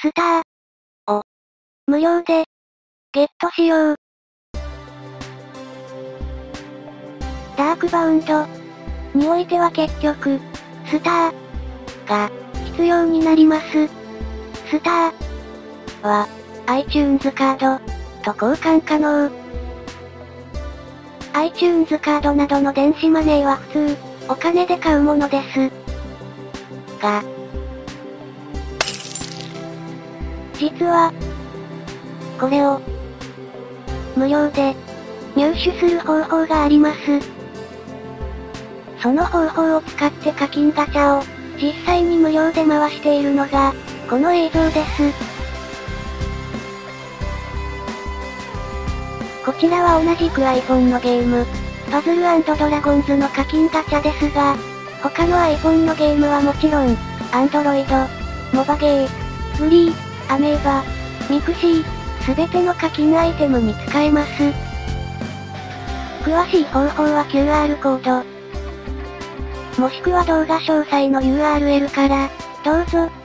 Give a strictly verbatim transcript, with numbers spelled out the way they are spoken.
スターを無料でゲットしよう。ダークバウンドにおいては結局、スターが必要になります。スターは iTunes カードと交換可能。iTunes カードなどの電子マネーは普通、お金で買うものです。が、実は、これを、無料で、入手する方法があります。その方法を使って課金ガチャを、実際に無料で回しているのが、この映像です。こちらは同じく iPhone のゲーム、パズル&ドラゴンズの課金ガチャですが、他の iPhone のゲームはもちろん、Android、モバゲー、フリー、アメーバ、ミクシー、すべての課金アイテムに使えます。詳しい方法は キューアール コード、もしくは動画詳細の ユーアールエル から、どうぞ。